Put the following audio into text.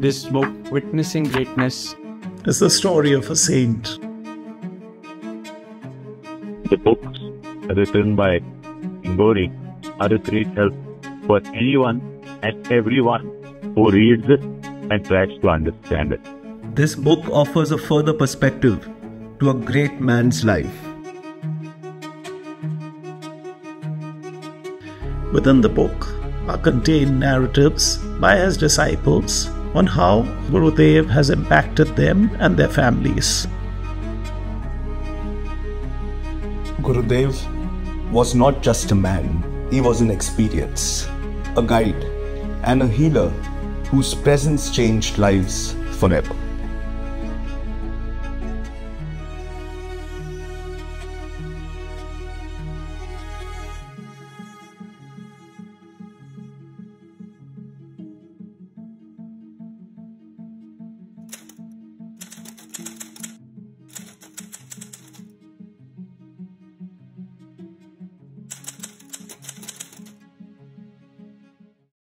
This book, Witnessing Greatness, is the story of a saint. The books written by Gori are a great help for anyone and everyone who reads it and tries to understand it. This book offers a further perspective to a great man's life. Within the book are contained narratives by his disciples on how Gurudev has impacted them and their families. Gurudev was not just a man, he was an experience, a guide, and a healer whose presence changed lives forever.